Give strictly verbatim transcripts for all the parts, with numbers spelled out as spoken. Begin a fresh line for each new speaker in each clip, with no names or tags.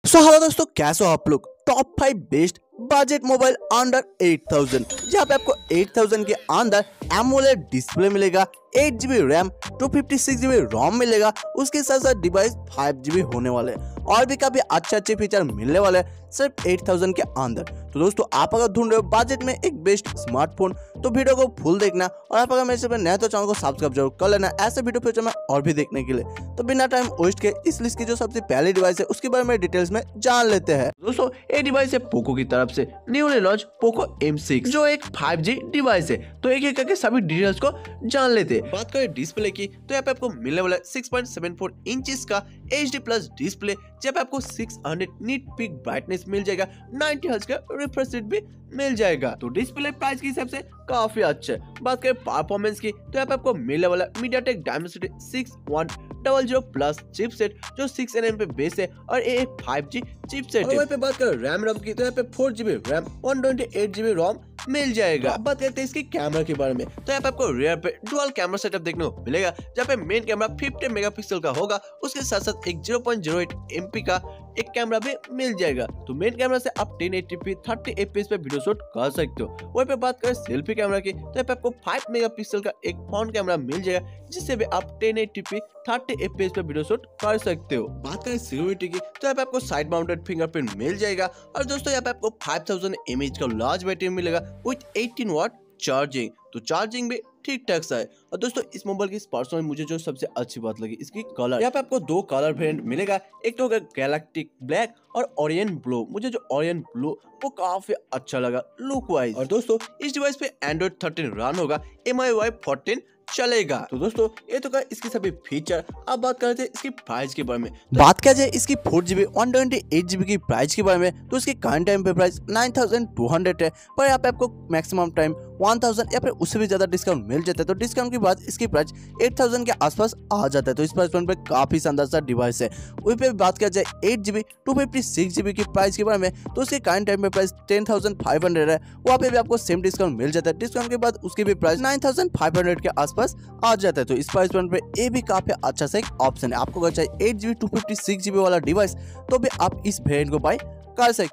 So hello दोस्तों, कैसे हो आप लोग। Top five best budget mobile under eight thousand, जहाँ पे आपको एट थाउजेंड के अंदर एमोलेड डिस्प्ले मिलेगा, eight GB RAM, two fifty six GB ROM मिलेगा, उसके साथ साथ डिवाइस फाइव जीबी होने वाले और भी काफी अच्छे अच्छे फीचर मिलने वाले सिर्फ एट थाउजेंड के अंदर। तो दोस्तों, आप अगर ढूंढ रहे हो बजट में एक बेस्ट स्मार्टफोन तो वीडियो को फुल देखना, और आप अगर मेरे से नए तो चैनल को सब्सक्राइब जरूर कर लेना ऐसे वीडियो फ्यूचर में और भी देखने के लिए। तो बिना टाइम वेस्ट के इस लिस्ट की जो सबसे पहली डिवाइस है उसके बारे में डिटेल्स में जान लेते हैं।
दोस्तों, ये डिवाइस है पोको की तरफ से newly launch Poco M six, जो एक फाइव जी डिवाइस है। तो एक एक करके सभी डिटेल्स को जान लेते हैं। बात करें डिस्प्ले की तो यहाँ पे आपको मिलने वाला six point seven four inches का एच डी प्लस डिस्प्ले, जहाँ पे आपको six hundred nits peak brightness मिल जाएगा, नाइंटी हर्ट्ज का रिफ्रेश रेट भी मिल जाएगा। तो डिस्प्ले प्राइस के हिसाब से काफी अच्छा है। बात करें परफॉर्मेंस की तो यहाँ पे आपको मिलने वाला MediaTek Dimensity six one double zero plus chipset, जो सिक्स एन एम पे बेस है और ये एक फाइव जी चिपसेट है। वहीं पे बात करें रैम रोम की तो यहाँ पे four GB RAM, one twenty eight GB ROM मिल जाएगा। अब बात करते हैं इसकी कैमरा के बारे में तो यहाँ पे आपको रियर पे डुअल कैमरा सेटअप देखने को मिलेगा, जहाँ पे मेन कैमरा फिफ्टी मेगापिक्सल का होगा, उसके साथ साथ एक zero point zero eight M P का एक कैमरा भी मिल जाएगा। तो मेन कैमरा से आप ten eighty P thirty F P S पे वीडियो शूट कर सकते हो। वहीं पे बात करें सेल्फी कैमरा की तो यहाँ पे आपको फाइव मेगापिक्सल का एक फ्रंट कैमरा मिल जाएगा, जिससे भी आप ten eighty P thirty F P S पे वीडियो शूट कर सकते हो। बात करें सिक्योरिटी की तो यहाँ पे आपको साइड माउंटेड फिंगरप्रिंट मिल जाएगा, और दोस्तों यहाँ पे आपको five thousand M A H का लार्ज बैटरी मिलेगा विथ एटीन वाट चार्जिंग। तो चार्जिंग भी ठीक ठाक सा है। और दोस्तों, इस मोबाइल की पर्सनली मुझे जो सबसे अच्छी बात लगी इसकी कलर। यहाँ पे आपको दो कलर वेरिएंट मिलेगा, एक तो होगा गैलेक्टिक ब्लैक और ओरियन ब्लू। मुझे जो ओरियन ब्लू वो काफी अच्छा लगा लुक वाइज। और दोस्तों, इस डिवाइस पे एंड्रॉइड थर्टीन रन होगा, एम आई वाई फोर्टीन चलेगा। तो दोस्तों, ये तो का इसकी सभी फीचर। अब बात करते हैं इसकी प्राइस के बारे में।
तो बात किया जाए इसकी four GB one twenty eight GB की प्राइस के बारे में तो इसकी करंट टाइम पे price nine thousand two hundred है, पर यहाँ पे आपको मैक्सिमम टाइम वन थाउजेंड या फिर उससे भी ज्यादा डिस्काउंट मिल जाता है। तो डिस्काउंट के बाद इसकी प्राइस एट थाउजेंड के आसपास आ जाता है। तो इस प्राइस पॉइंट पे काफी शानदार सा डिवाइस है। वहीं पे बात किया जाए eight GB two fifty six GB की प्राइस के बारे में तो उसकी करंट टाइम पे price ten thousand five hundred है, वहाँ पे भी आपको सेम डिस्काउंट मिल जाता है। डिस्काउंट के बाद उसकी भी price nine thousand five hundred के आसपास आ जाता है। तो इस प्राइस पॉइंट पे ये भी काफी अच्छा सा एक ऑप्शन है। आपको अगर चाहिए eight GB two fifty six GB वाला डिवाइस तो भी आप इस वेरिएंट को बाय कर सकते।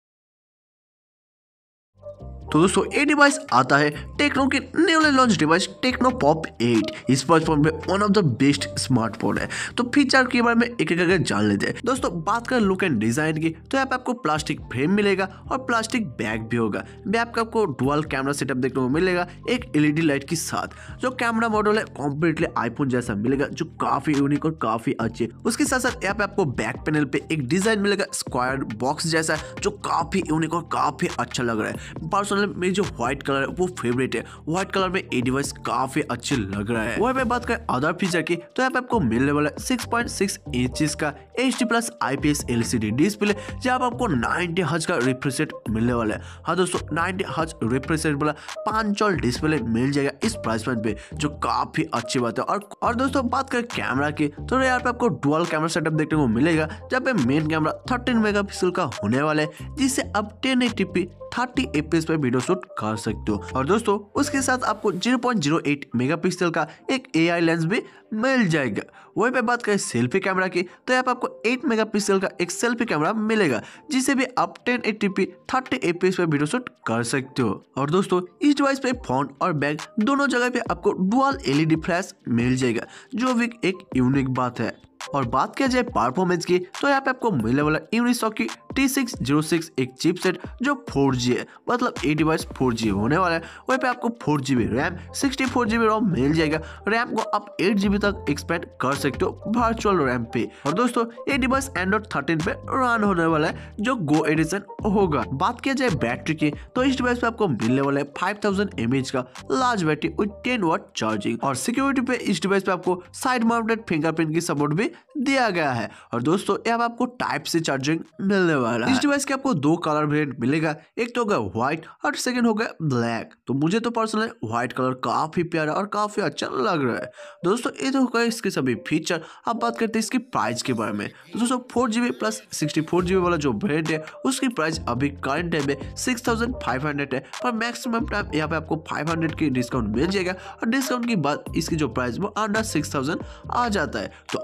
तो दोस्तों, ये डिवाइस आता है टेक्नो की newly launch device Tecno Pop eight. इस स्मार्टफोन में one of the best smartphone है। तो फीचर के बारे में एक एक करके जान लेते हैं। दोस्तों, बात करें लुक एंड डिजाइन की तो यहाँ पे आपको प्लास्टिक फ्रेम मिलेगा और प्लास्टिक बैग भी होगा। बैग का आपको डुअल कैमरा सेटअप देखने को मिलेगा एक एलईडी लाइट के साथ। जो कैमरा मॉडल है कॉम्प्लीटली आईफोन जैसा मिलेगा, जो काफी यूनिक और काफी अच्छे। उसके साथ साथ यहाँ पे आपको बैक पैनल पे एक डिजाइन मिलेगा स्क्वायर बॉक्स जैसा, जो काफी यूनिक और काफी अच्छा लग रहा है। पर्सनली मेरी जो व्हाइट कलर है वो फेवरेट है। व्हाइट कलर में ये डिवाइस काफी अच्छे लग रहा है। वहीं पे बात करें अदर फीचर की तो यहाँ पे आपको मिलने वाला सिक्स पॉइंट सिक्स इंचेस का H D plus I P S L C D display, जहाँ पे आपको नाइंटी हर्ट्ज का रिफ्रेश रेट मिलने वाला है। हाँ दोस्तों, नाइंटी हर्ट्ज रिफ्रेश रेट वाला पांच डिस्प्ले मिल जाएगा इस प्राइस पॉइंट पे, जो काफी अच्छी बात है। और और दोस्तों, बात करें कैमरा की तो यहाँ पे आपको डुअल कैमरा सेटअप देखने को मिलेगा, जहाँ पे मेन कैमरा थर्टीन मेगापिक्सल का होने वाला है, जिससे आप ten eighty P thirty F P S पे वीडियो शूट कर सकते हो। और दोस्तों, उसके साथ आपको zero point zero eight megapixel का एक ए आई लेंस भी मिल जाएगा। वहीं पे बात करें सेल्फी कैमरा की तो यहाँ पे आपको एट मेगापिक्सल का एक सेल्फी कैमरा मिलेगा, जिसे भी आप ten eighty P thirty F P S पे वीडियो शूट कर सकते हो। और दोस्तों, इस डिवाइस पे फ्रंट और बैक दोनों जगह पे आपको डुअल एलईडी फ्लैश मिल जाएगा, जो भी एक यूनिक बात है। और बात किया जाए परफॉर्मेंस की तो यहाँ पे आपको मिलने वाला यूनिसॉक की टी सिक्स जीरो सिक्स एक चिपसेट, जो फोर जी है, मतलब ये डिवाइस फोर जी होने वाला है। वहीं पे आपको four GB RAM, sixty four GB ROM मिल जाएगा। रैम को आप एट जीबी तक एक्सपेंड कर सकते हो वर्चुअल रैम पे। और दोस्तों, ये डिवाइस एंड्रॉइड थर्टीन पे रन होने वाला है, जो गो एडिशन होगा। बात किया जाए बैटरी की तो इस डिवाइस पे आपको मिलने वाला है five thousand M A H का large battery with ten watt charging. और सिक्योरिटी पे इस डिवाइस पे आपको साइड माउंटेड फिंगरप्रिंट की सपोर्ट भी दिया गया है। और दोस्तों, यहाँ आपको टाइप से चार्जिंग मिलने वाला है। इस डिवाइस के आपको दो कलर वेरिएंट मिलेगा, एक तो होगा व्हाइट और सेकंड होगा ब्लैक। तो मुझे तो पर्सनली व्हाइट कलर काफी प्यारा और काफी अच्छा लग रहा है। दोस्तों, ये तो होगा इसके सभी फीचर। अब बात करते हैं इसकी प्राइस के बारे में। तो दोस्तों, four GB plus sixty four GB वाला जो वेरिएंट है उसकी प्राइस अभी करंट टाइम में सिक्स थाउजेंड फाइव हंड्रेड है, पर मैक्सिमम टाइम यहाँ पे आपको फाइव हंड्रेड की डिस्काउंट मिल जाएगा। और डिस्काउंट के बाद इसकी जो प्राइस वो अंडर सिक्स थाउजेंड आ जाता है। तो अंडर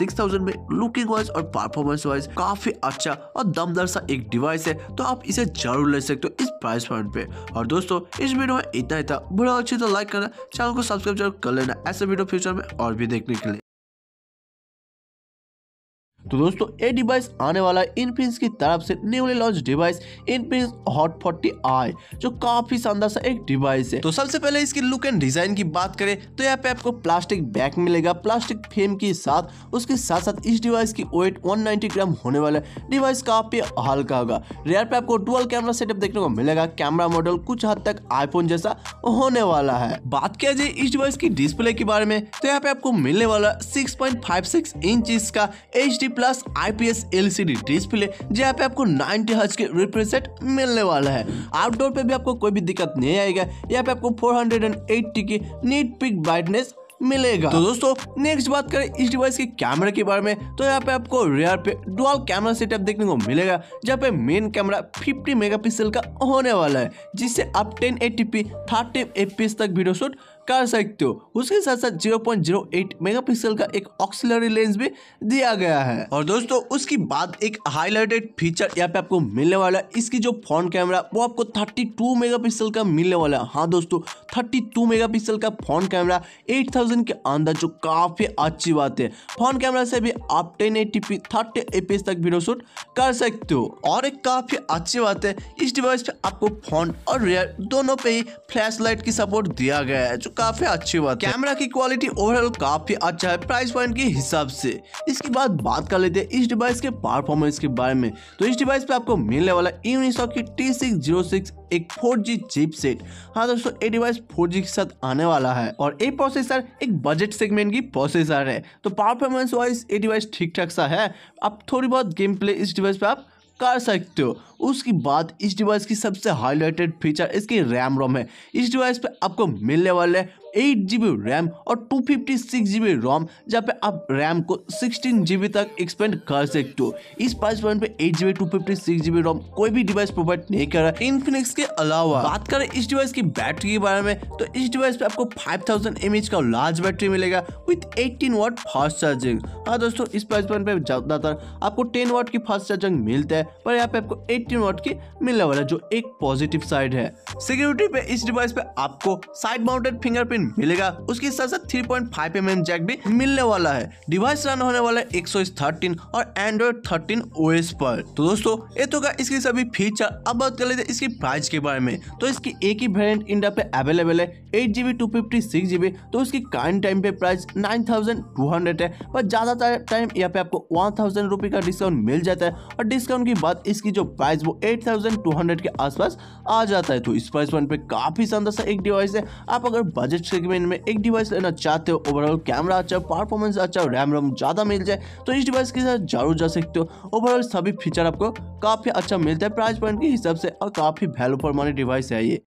सिक्स थाउजेंड में लुकिंग वाइज और परफॉर्मेंस वाइज काफी अच्छा और दमदार सा एक डिवाइस है, तो आप इसे जरूर ले सकते हो इस प्राइस पॉइंट पे। और दोस्तों इस वीडियो में इतना ही था, वीडियो अच्छी तो लाइक करना, चैनल को सब्सक्राइब जरूर कर लेना ऐसे वीडियो फ्यूचर में और भी देखने के लिए।
तो दोस्तों ये डिवाइस आने वाला है इनफिनिक्स की तरफ से newly launch device Infinix Hot forty I, जो काफी शानदार सा एक डिवाइस है। तो सबसे पहले इसकी लुक एंड डिजाइन की बात करें तो यहाँ पे आपको प्लास्टिक बैक मिलेगा प्लास्टिक फ्रेम के साथ। उसके साथ साथ इस डिवाइस की वेट वन नाइंटी ग्राम होने वाला है। डिवाइस काफी हल्का होगा। रेयर पे आपको डुअल कैमरा सेटअप देखने को मिलेगा। कैमरा मॉडल कुछ हद तक आईफोन जैसा होने वाला है। बात किया जाए इस डिवाइस की डिस्प्ले के बारे में तो यहाँ पे आपको मिलने वाला six point five six inch का H D plus IPS LCD display, जहाँ पे आपको नाइंटी हर्ट्ज के रिफ्रेश रेट मिलने वाला है। आउटडोर पे भी आपको कोई भी दिक्कत नहीं आएगा। यहाँ पे आपको फोर एटी की नीट पिक ब्राइटनेस मिलेगा। तो दोस्तों नेक्स्ट बात करें इस डिवाइस के कैमरा के बारे में तो यहाँ पे आपको रियर पे डुअल कैमरा सेटअप देखने को मिलेगा, जहाँ पे मेन कैमरा फिफ्टी मेगापिक्सल का होने वाला है, जिससे आप ten eighty P thirty FPS तक वीडियो शूट कर सकते हो। उसके साथ साथ zero point zero eight megapixel का एक ऑक्सिलरी लेंस भी दिया गया है। और दोस्तों उसकी बाद एक हाईलाइटेड फीचर यहाँ पे आपको मिलने वाला है। इसकी जो फ्रंट कैमरा वो आपको थर्टी टू मेगापिक्सल का मिलने वाला है। हाँ दोस्तों थर्टी टू मेगापिक्सल का फ्रंट कैमरा एट थाउजेंड के अंदर, जो काफी अच्छी बात है। फ्रंट कैमरा से भी आप ten eighty P thirty FPS तक वीडियो शूट कर सकते हो। और एक काफी अच्छी बात है इस डिवाइस पे आपको फ्रंट और रियर दोनों पे ही फ्लैश लाइट की सपोर्ट दिया गया है, जो काफी अच्छी बात है। कैमरा की क्वालिटी ओवरऑल काफी अच्छा है प्राइस पॉइंट के हिसाब से। इसके बाद बात कर लेते हैं इस डिवाइस के परफॉर्मेंस के बारे में। तो इस डिवाइस पे आपको मिलने वाला यूनिसॉक की टी सिक्स ज़ीरो सिक्स एक फोर जी चिपसेट। हाँ दोस्तों ये डिवाइस फोर जी के साथ आने वाला है और ये प्रोसेसर एक बजट सेगमेंट की प्रोसेसर है। तो परफॉर्मेंस वाइज ये डिवाइस ठीक ठाक सा है। अब थोड़ी बहुत गेम प्ले इस डिवाइस पे आप कर सकते हो। उसके बाद इस डिवाइस की सबसे हाईलाइटेड फीचर इसकी रैम रोम है। इस डिवाइस पे आपको मिलने वाले एट जीबी रैम और two fifty six GB ROM, जहाँ पे आप रैम को सिक्सटीन जीबी तक एक्सपेंड कर सकते हो। इस प्राइस पॉइंट पे eight GB two fifty six GB ROM कोई भी डिवाइस प्रोवाइड नहीं कर रहा है इनफिनिक्स के अलावा। बात करें इस डिवाइस की बैटरी के बारे में तो इस डिवाइस पे आपको फाइव थाउजेंड एमएच का लार्ज बैटरी मिलेगा with eighteen watt fast charging. हाँ दोस्तों इस प्राइस पॉइंट पे ज्यादातर आपको टेन वाट की फास्ट चार्जिंग मिलता है, पर यहाँ पे आपको एटीन वाट की मिलने वाला है, जो एक पॉजिटिव साइड है। सिक्योरिटी पे इस डिवाइस पे आपको साइड माउंटेड फिंगरप्रिंट मिलेगा। उसके साथ साथ three point five M M jack भी मिलने वाला है। डिवाइस रन होने वाला है एक्सओएस थर्टीन और एंड्रॉइड थर्टीन ओएस पर। तो दोस्तों ये तो का इसकी सभी फीचर। अब बात कर लेते हैं इसकी प्राइस के बारे में। तो इसकी एक ही वेरिएंट इंडिया पे अवेलेबल है eight GB two fifty six GB. तो उसकी करंट टाइम पे price nine thousand two hundred है, पर ज्यादातर टाइम यहाँ पे आपको वन थाउजेंड रुपी का डिस्काउंट मिल जाता है। और डिस्काउंट की बात इसकी जो प्राइस वो एट थाउजेंड टू हंड्रेड के आसपास आ जाता है। तो इस प्राइस पॉइंट पे काफी शानदार सा एक डिवाइस है। आप अगर बजट सेगमेंट में एक डिवाइस लेना चाहते हो, ओवरऑल कैमरा अच्छा, परफॉर्मेंस अच्छा, रैम रोम ज्यादा मिल जाए, तो इस डिवाइस के साथ जरूर जा सकते हो। ओवरऑल सभी फीचर आपको काफी अच्छा मिलता है प्राइस पॉइंट के हिसाब से और काफी वैल्यू फॉर मनी डिवाइस है ये।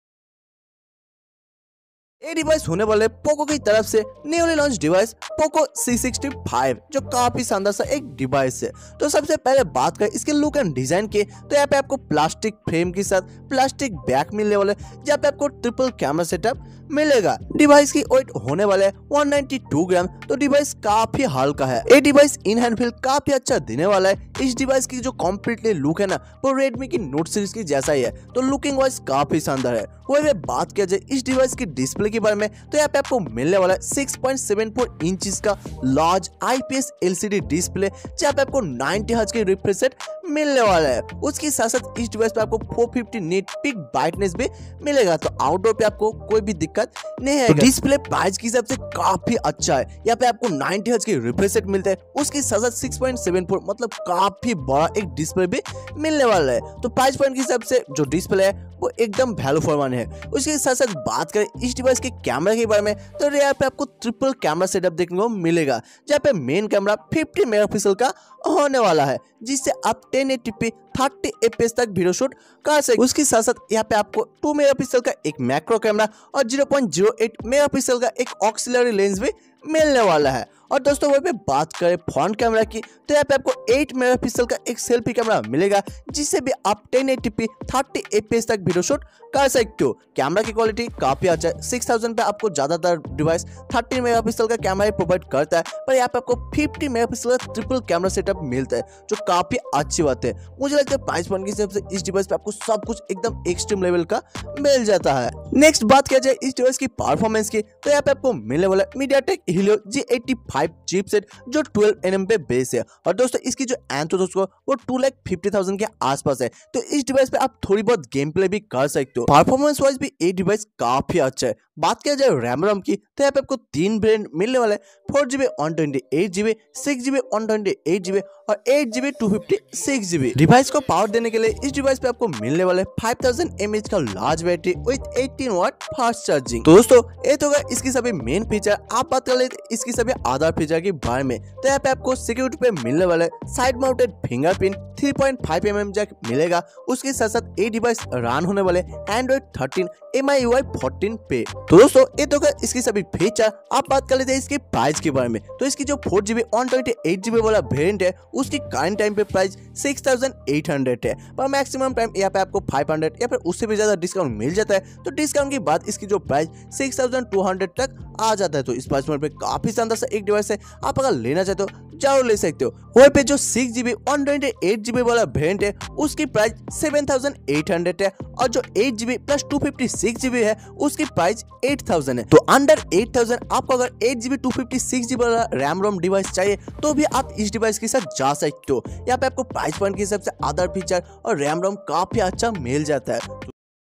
ये डिवाइस होने वाले पोको की तरफ से newly launch device Poco C sixty five, जो काफी शानदार सा एक डिवाइस है। तो सबसे पहले बात करें इसके लुक एंड डिजाइन के तो यहाँ पे आपको प्लास्टिक फ्रेम के साथ प्लास्टिक बैक मिलने वाले, जहाँ पे आपको ट्रिपल कैमरा सेटअप मिलेगा। डिवाइस की वेट होने वाला है वन नाइंटी टू ग्राम। तो डिवाइस काफी हल्का है। ये डिवाइस इन हैंड फील काफी अच्छा देने वाला है। इस डिवाइस की जो कम्प्लीटली लुक है ना वो रेडमी की नोट सीरीज की जैसा ही है। तो लुकिंग वाइज काफी शानदार है। वही बात किया जाए इस डिवाइस की डिस्प्ले के बारे में तो यहाँ पे आपको मिलने वाला है six point seven four inch का लार्ज आईपीएस एलसीडी डिस्प्ले, जहाँ पे आपको नाइंटी हर्ट्ज के रिफ्रेश रेट मिलने वाला है। उसके साथ साथ इस डिवाइस पे आपको four fifty nit peak brightness भी मिलेगा। तो आउटडोर पे आपको कोई भी दिक्कत नहीं है। तो डिस्प्ले प्राइस के हिसाब से काफी अच्छा है। यहाँ पे आपको नाइंटी हर्ट्ज के रिफ्रेश रेट मिलता है। उसके साथ साथ सिक्स पॉइंट सेवन फोर मतलब काफी बड़ा एक डिस्प्ले भी मिलने वाला है। तो प्राइस पॉइंट के हिसाब से जो डिस्प्ले है वो एकदम वैल्यू फॉर मनी है। उसके साथ साथ बात करें इस डिवाइस के कैमरा के बारे में तो यहाँ पे आपको ट्रिपल कैमरा सेटअप देखने को मिलेगा, जहाँ पे मेन कैमरा फिफ्टी मेगापिक्सल का होने वाला है, जिससे आप ten eighty P thirty FPS तक वीडियो शूट कर सकते। उसके साथ साथ यहाँ पे आपको टू मेगापिक्सल का एक मैक्रो कैमरा और zero point zero eight megapixel का एक ऑक्सिलरी लेंस भी मिलने वाला है। और दोस्तों वहीं पे बात करें फ्रंट कैमरा की, तो यहाँ पे आपको आठ मेगापिक्सल का एक सेल्फी कैमरा मिलेगा, जिससे भी आप ten eighty P thirty FPS तक वीडियो शूट कर सकते हो। कैमरा की क्वालिटी काफी अच्छा है। सिक्स थाउजेंड पे आपको ज्यादातर डिवाइस थर्टीन मेगापिक्सल का कैमरा ही प्रोवाइड करता है, पर यहाँ पे आपको फिफ्टी मेगापिक्सल का ट्रिपल कैमरा सेटअप मिलता है, जो काफी अच्छी बात है। मुझे लगता है प्राइस पॉइंट के हिसाब से इस डिवाइस पे आपको सब कुछ एकदम एक्सट्रीम लेवल का मिल जाता है। नेक्स्ट बात किया जाए इस डिवाइस की परफॉर्मेंस की, तो यहाँ पे आपको मिलने वाला MediaTek Helio G eighty five chipset जो ट्वेल्व एन एम पे बेस है। और दोस्तों इसकी जो एंथोस को वो टू लाख फिफ्टी थाउजेंड के आसपास है, तो इस डिवाइस पे आप थोड़ी बहुत गेम प्ले भी कर सकते हो। परफॉर्मेंस वाइज भी ये डिवाइस काफी अच्छा है। बात किया जाए रैम रोम की, तो यहाँ पे आपको तीन वेरिएंट मिलने वाले हैं, four GB one twenty eight GB, six GB one twenty eight GB और eight GB two fifty six GB. Device को पावर देने के लिए इस डिवाइस पे आपको मिलने वाले फाइव थाउजेंड एम एच का large battery with eighteen watt fast charging. तो दोस्तों ये तो गए इसकी सभी मेन फीचर। आप बात कर लेते इसकी सभी अदर फीचर के बारे में, तो यहाँ पे आपको सिक्योरिटी पे मिलने वाले side mounted fingerprint three point five M M jack मिलेगा। उसके साथ साथ ये डिवाइस रन होने वाले Android thirteen M I U I fourteen पे। तो दोस्तों ये तो इसकी सभी फीचर। आप बात कर लेते हैं इसके प्राइस के बारे में, तो इसकी जो four GB one twenty eight GB वाला वेरिएंट है उसकी करंट टाइम पे price six thousand eight hundred है, पर मैक्सिमम टाइम यहाँ पे आपको फाइव हंड्रेड या फिर उससे भी ज्यादा डिस्काउंट मिल जाता है। तो डिस्काउंट के बाद इसकी जो price six thousand two hundred तक आ जाता है। तो इस प्राइस पॉइंट पे काफी शानदार सा एक डिवाइस है, आप अगर लेना चाहते हो जरूर ले सकते हो। वहीं पे जो six GB one twenty eight GB वाला वेरिएंट है उसकी price seven thousand eight hundred है, और जो eight GB plus two fifty six GB है उसकी प्राइस एट थाउजेंड है। तो अंडर एट थाउजेंड आपको अगर eight GB two fifty six GB वाला रैम रोम डिवाइस चाहिए तो भी आप इस डिवाइस के साथ जा सकते हो। यहाँ पे आपको प्राइस पॉइंट के हिसाब से अदर फीचर और रैम रोम काफी अच्छा मिल जाता है।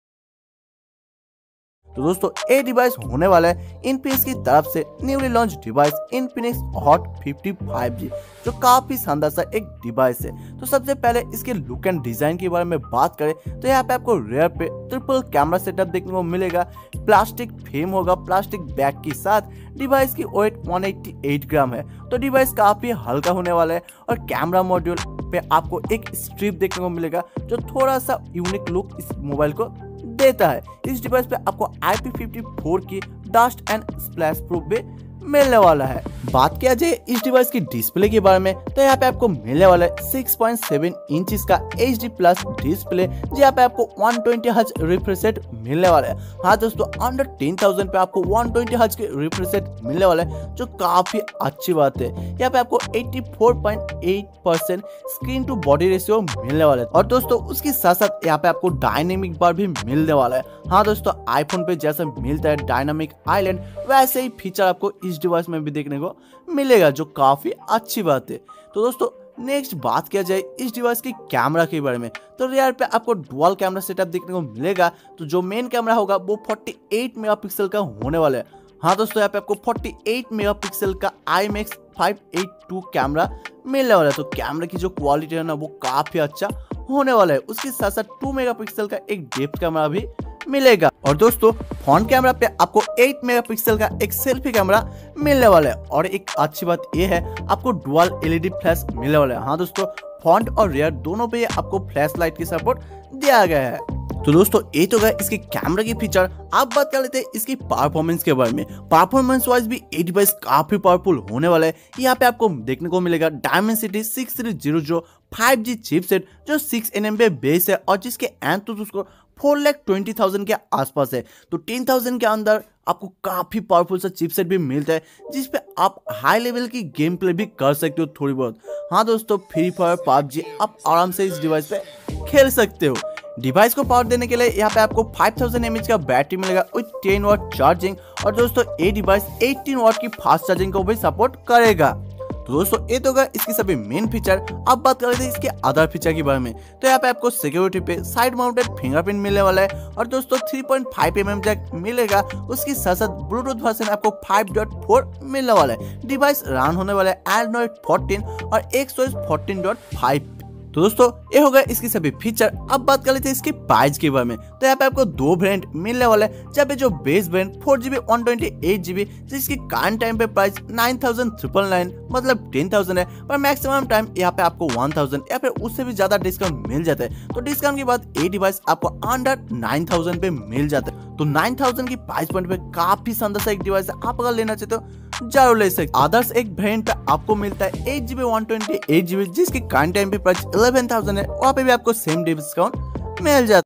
तो दोस्तों ये डिवाइस होने वाला है इनफिनिक्स की तरफ से newly launch device Infinix Hot fifty five G, जो काफी शानदार सा एक डिवाइस है। तो सबसे पहले इसके लुक एंड डिजाइन के बारे में बात करें, तो यहाँ पे आपको रेयर पे ट्रिपल कैमरा सेटअप देखने को मिलेगा। प्लास्टिक फ्रेम होगा प्लास्टिक बैग के साथ। डिवाइस की weight one eighty eight gram है, तो डिवाइस काफी हल्का होने वाला है। और कैमरा मॉड्यूल पे आपको एक स्ट्रिप देखने को मिलेगा, जो थोड़ा सा यूनिक लुक इस मोबाइल को देता है। इस डिवाइस पे आपको आई पी फिफ्टी फोर की डस्ट एंड स्प्लैश प्रूफ भी मिलने वाला है। बात किया जाए इस डिवाइस की डिस्प्ले के बारे में, तो यहाँ पे आपको मिलने वाला है सिक्स पॉइंट सेवन इंचेस का एच डी प्लस डिस्प्ले, जहाँ पे आपको one twenty hertz refresh rate मिलने वाला है। हाँ दोस्तों अंडर टेन थाउजेंड पे आपको वन ट्वेंटी हर्ट्ज के रिफ्रेश रेट मिलने वाला है, जो काफी अच्छी बात है। यहाँ पे आपको eighty four point eight percent screen to body ratio मिलने वाला है। और दोस्तों उसके साथ साथ यहाँ पे आपको डायनेमिक बार भी मिलने वाला है। हाँ दोस्तों आईफोन पे जैसा मिलता है डायनामिक आइलैंड, वैसे ही फीचर आपको इस डिवाइस में भी देखने को मिलेगा, जो काफी अच्छी बात है। तो दोस्तों नेक्स्ट बात किया जाए इस डिवाइस की कैमरा के बारे में, तो रियर पे आपको डुअल कैमरा सेटअप देखने को मिलेगा। तो जो मेन कैमरा होगा वो फोर्टी एट मेगापिक्सल का होने वाला है। हाँ दोस्तों यहाँ पे आपको फोर्टी एट मेगापिक्सल का I M X five eight two camera मिलने वाला है। तो कैमरा की जो क्वालिटी है ना वो काफी अच्छा होने वाला है। उसके साथ साथ टू मेगापिक्सल का एक डेप्थ कैमरा भी मिलेगा। और दोस्तों फ्रंट कैमरा पे आपको एट मेगापिक्सल का एक सेल्फी कैमरा मिलने वाला है। और एक अच्छी बात यह है आपको डुअल एलईडी फ्लैश मिलने वाला है। हाँ दोस्तों फ्रंट और रियर दोनों पे आपको फ्लैश लाइट की सपोर्ट दिया गया है। तो दोस्तों ये तो गया इसके कैमरा की फीचर। आप बात कर लेते हैं इसकी परफॉर्मेंस के बारे में। परफॉर्मेंस वाइज भी ये डिवाइस काफी पावरफुल होने वाला है। यहाँ पे आपको देखने को मिलेगा Dimensity six three zero zero five G chipset, जो सिक्स एन एम पे बेस है और जिसके एंथोस उसको फोर लाख ट्वेंटी थाउजेंड के आसपास है। तो टेन थाउजेंड के अंदर आपको काफी पावरफुल सा चिपसेट भी मिलता है, जिसपे आप हाई लेवल की गेम प्ले भी कर सकते हो थोड़ी बहुत। हाँ दोस्तों फ्री फायर पबजी आप आराम से इस डिवाइस पे खेल सकते हो। डिवाइस को पावर देने के लिए यहाँ पे आपको फाइव थाउजेंड एम एच का बैटरी मिलेगा विद टेन वाट चार्जिंग। और दोस्तों ये डिवाइस एटीन वाट की फास्ट चार्जिंग को भी सपोर्ट करेगा। तो दोस्तों ये तो गया इसकी सभी मेन फीचर। अब बात कर रहे थे इसके अदर फीचर के बारे में, तो यहाँ पे आपको सिक्योरिटी पे साइड माउंटेड फिंगरप्रिंट मिलने वाला है। और दोस्तों three point five M M jack मिलेगा। उसके साथ साथ ब्लूटूथ वर्जन आपको फाइव पॉइंट फोर मिलने वाला है। डिवाइस रन होने वाला है एंड्रॉइड फोर्टीन और एक्सओएस फोर्टीन पॉइंट फाइव। तो दोस्तों ये हो गया इसकी सभी फीचर। अब बात कर लेते हैं इसके प्राइस के बारे में, तो यहाँ पे आपको दो वेरिएंट मिलने वाला है। जहाँ पे जो base variant four GB one twenty eight GB जिसकी करंट टाइम पे price nine thousand triple nine मतलब टेन थाउजेंड है, पर मैक्सिमम टाइम यहाँ पे आपको वन थाउजेंड या फिर उससे भी ज्यादा डिस्काउंट मिल जाता है। तो डिस्काउंट के बाद ये डिवाइस आपको अंडर नाइन थाउजेंड पे मिल जाता है। तो नाइन थाउजेंड की प्राइस पॉइंट पे काफी शानदार सा एक डिवाइस है। आप अगर लेना चाहते हो जरूर ले सकते। अदर्स एक वेरिएंट पे आपको मिलता है eight GB one twenty eight GB जिसकी करंट टाइम पे प्राइस इलेवन थाउजेंड है, वहाँ पे भी आपको सेम डिस्काउंट मिल जाता है।